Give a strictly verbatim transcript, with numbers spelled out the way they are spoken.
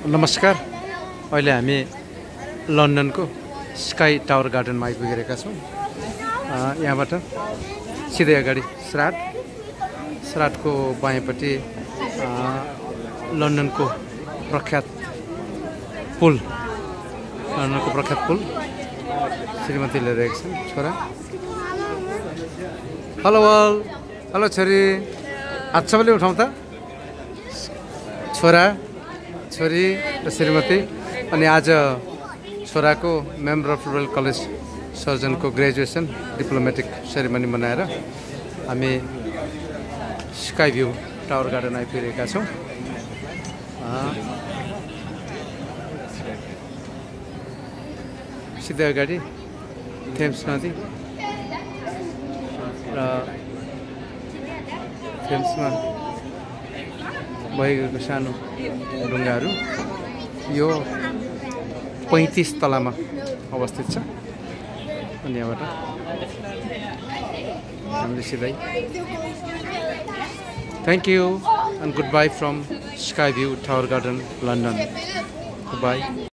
नमस्कार। अहिले हामी लन्डनको स्काई टावर गार्डनमा आइपुगेका छौँ। यहाँबाट सिधै अगाडि स्राट स्राटको बायाँपट्टि लन्डनको प्रख्यात पुल लन्डनको प्रख्यात पुल श्रीमती लिएर छन् छोरा। हेलो वाल, हेलो छोरी, हात सबैले उठाउँ त। छोरा छोरी र श्रीमती। अनि आज छोराको मेम्बर अफ रोयल कलेज सर्जनको ग्रेजुएसन डिप्लोमेटिक सेरेमनी मनाएर हामी स्काई भ्यू टावर गार्डन आइपुगेका छौँ। सिधै अगाडि थेम्स नदी र थेम्समा भइगएको सानो ढुङ्गाहरू यो पैँतिस तलामा अवस्थित छ। अनि यहाँबाट हामीले सिधै thank you and goodbye from sky view tower garden London. Good by.